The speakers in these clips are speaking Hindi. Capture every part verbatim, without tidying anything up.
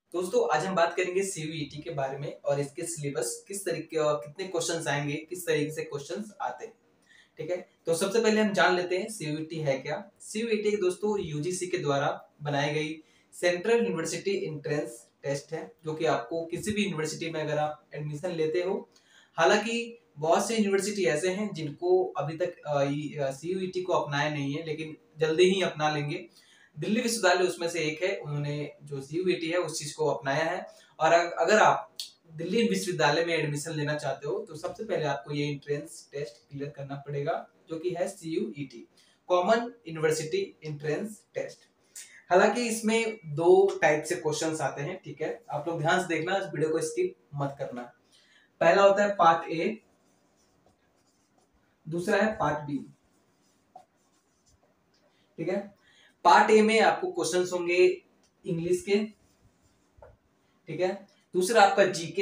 दोस्तों आज हम बात करेंगे सीयूईटी के बारे में और इसके सिलेबस किस तरीके और कितने क्वेश्चंस आएंगे, किस तरीके से क्वेश्चंस आते हैं। ठीक है, तो सबसे पहले हम जान लेते हैं सीयूईटी है क्या। सीयूईटी दोस्तों यूजीसी के द्वारा बनाई गई सेंट्रल यूनिवर्सिटी एंट्रेंस टेस्ट है, जो कि आपको किसी भी यूनिवर्सिटी में अगर आप एडमिशन लेते हो, हालांकि बहुत से यूनिवर्सिटी ऐसे हैं जिनको अभी तक सीयूईटी को अपनाया नहीं है, लेकिन जल्दी ही अपना लेंगे। दिल्ली विश्वविद्यालय उसमें से एक है, उन्होंने जो सीयूईटी है उस चीज को अपनाया है। और अगर आप दिल्ली विश्वविद्यालय में एडमिशन लेना चाहते हो तो सबसे पहले आपको ये एंट्रेंस टेस्ट क्लियर करना पड़ेगा, जो कि है CUET, common university entrance test. हालांकि इसमें दो टाइप से क्वेश्चंस आते हैं, ठीक है, आप लोग ध्यान से देखना, इस वीडियो को स्किप मत करना। पहला होता है पार्ट ए, दूसरा है पार्ट बी। ठीक है, पार्ट ए में आपको क्वेश्चंस होंगे इंग्लिश के, ठीक है, दूसरा आपका जीके,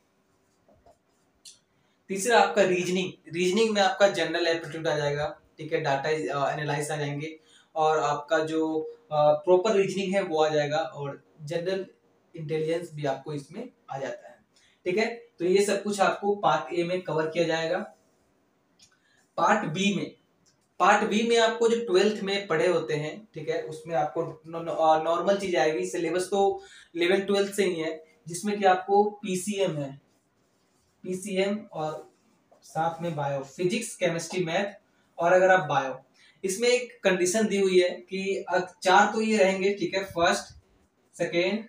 तीसरा आपका रीजनिंग। रीजनिंग में आपका जनरल एप्टीट्यूड आ जाएगा, ठीक है, डाटा एनालाइज आ जाएंगे, और आपका जो प्रॉपर रीजनिंग है वो आ जाएगा, और जनरल इंटेलिजेंस भी आपको इसमें आ जाता है। ठीक है, तो ये सब कुछ आपको पार्ट ए में कवर किया जाएगा। पार्ट बी में पार्ट बी में आपको जो ट्वेल्थ में पढ़े होते हैं, ठीक है, उसमें आपको नॉर्मल चीज आएगी। सिलेबस तो इलेवन ट्वेल्थ से ही है, जिसमें कि आपको पीसीएम है, पीसीएम और साथ में बायो, फिजिक्स, केमिस्ट्री, मैथ, और अगर आप बायो, इसमें एक कंडीशन दी हुई है कि चार तो ये रहेंगे, ठीक है, फर्स्ट, सेकेंड,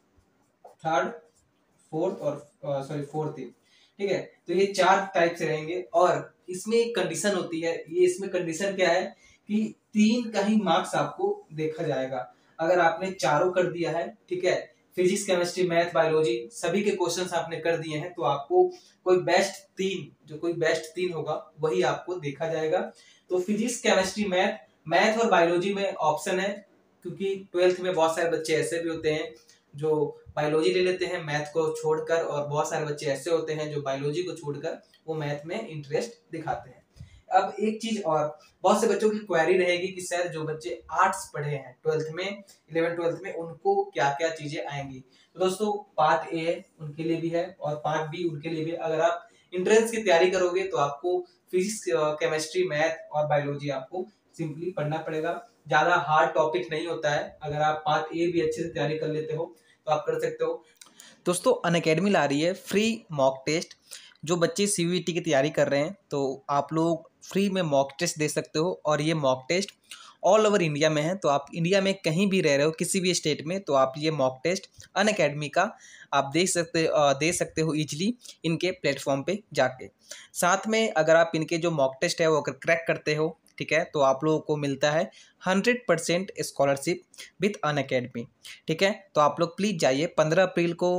थर्ड, फोर्थ और सॉरी फोर्थ, ठीक है, तो ये चार टाइप से रहेंगे। और इसमें एक कंडीशन होती है, ये इसमें कंडीशन क्या है कि तीन का ही मार्क्स आपको देखा जाएगा। अगर आपने चारों कर दिया है, ठीक है, फिजिक्स, केमिस्ट्री, मैथ, बायोलॉजी सभी के क्वेश्चंस आपने कर दिए हैं, तो आपको कोई बेस्ट तीन, जो कोई बेस्ट तीन होगा वही आपको देखा जाएगा। तो फिजिक्स, केमिस्ट्री, मैथ मैथ और बायोलॉजी में ऑप्शन है, क्योंकि ट्वेल्थ में बहुत सारे बच्चे ऐसे भी होते हैं जो बायोलॉजी ले लेते हैं मैथ को छोड़कर, और बहुत सारे बच्चे ऐसे होते हैं जो बायोलॉजी को छोड़कर वो मैथ में इंटरेस्ट दिखाते हैं। अब एक चीज और, बहुत से बच्चों की क्वेरी रहेगी कि सर जो बच्चे आर्ट्स पढ़े हैं ट्वेल्थ में, इलेवन ट्वेल्थ में, उनको क्या क्या चीजें आएंगी। तो दोस्तों पार्ट ए उनके लिए भी है और पार्ट बी उनके लिए भी। अगर आप इंट्रेंस की तैयारी करोगे तो आपको फिजिक्स, केमिस्ट्री, मैथ और बायोलॉजी आपको सिंपली पढ़ना पड़ेगा। ज्यादा हार्ड टॉपिक नहीं होता है, अगर आप पार्ट ए भी अच्छे से तैयारी कर लेते हो तो आप कर सकते हो। दोस्तों अनअकैडमी ला रही है फ्री मॉक टेस्ट। जो बच्चे सीयूईटी की तैयारी कर रहे हैं तो आप लोग फ्री में मॉक टेस्ट दे सकते हो, और ये mock test all over India में है। तो आप इंडिया में कहीं भी रह रहे हो, किसी भी स्टेट में, तो आप ये मॉक टेस्ट अनअकैडमी का आप देख सकते दे सकते हो इजीली इनके प्लेटफॉर्म पे जाके। साथ में अगर आप इनके जो मॉक टेस्ट है वो अगर क्रैक करते हो, ठीक है, तो आप लोगों को मिलता है hundred percent scholarship with Unacademy. ठीक है, तो आप लोग प्लीज़ जाइए, पंद्रह अप्रैल को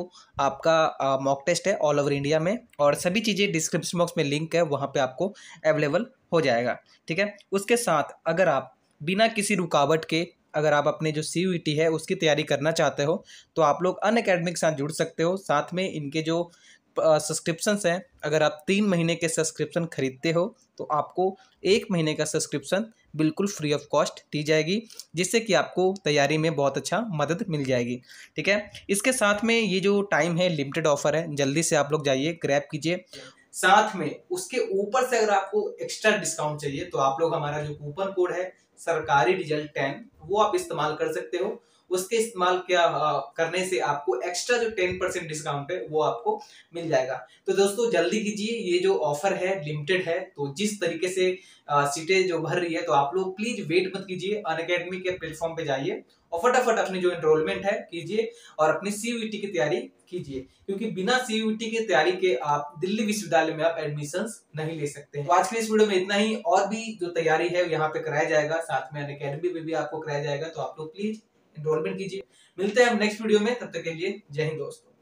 आपका मॉक टेस्ट है ऑल ओवर इंडिया में, और सभी चीज़ें डिस्क्रिप्शन बॉक्स में लिंक है, वहाँ पे आपको अवेलेबल हो जाएगा। ठीक है, उसके साथ अगर आप बिना किसी रुकावट के अगर आप अपने जो सीयूईटी है उसकी तैयारी करना चाहते हो तो आप लोग अनअकैडमी के साथ जुड़ सकते हो। साथ में इनके जो सब्सक्रिप्शंस हैं, अगर आप तीन महीने के सब्सक्रिप्शन खरीदते हो तो आपको एक महीने का सब्सक्रिप्शन बिल्कुल फ्री ऑफ कॉस्ट दी जाएगी, जिससे कि आपको तैयारी में बहुत अच्छा मदद मिल जाएगी। ठीक है, इसके साथ में ये जो टाइम है लिमिटेड ऑफर है, जल्दी से आप लोग जाइए, ग्रैब कीजिए। साथ में उसके ऊपर से अगर आपको एक्स्ट्रा डिस्काउंट चाहिए तो आप लोग हमारा जो कूपन कोड है सरकारी रिजल्ट टेन, वो आप इस्तेमाल कर सकते हो। उसके इस्तेमाल क्या करने से आपको एक्स्ट्रा जो टेन परसेंट डिस्काउंट है वो आपको मिल जाएगा। तो दोस्तों जल्दी कीजिए, ये जो ऑफर है लिमिटेड है, तो जिस तरीके से सीटें जो भर रही है, तो आप लोग प्लीज वेट मत कीजिए, अनअकैडमी के प्लेटफॉर्म पे जाइए और फटाफट अपनी जो एनरोलमेंट है कीजिए और अपनी सीयूईटी की तैयारी कीजिए, क्योंकि बिना सीयूईटी की तैयारी के आप दिल्ली विश्वविद्यालय में आप एडमिशंस नहीं ले सकते हैं। तो आज के इस वीडियो में इतना ही, और भी जो तैयारी है यहाँ पे कराया जाएगा, साथ में अनअकैडमी में भी आपको कराया जाएगा, तो आप लोग प्लीज एनरोलमेंट कीजिए। मिलते हैं हम नेक्स्ट वीडियो में, तब तक के लिए जय हिंद दोस्तों।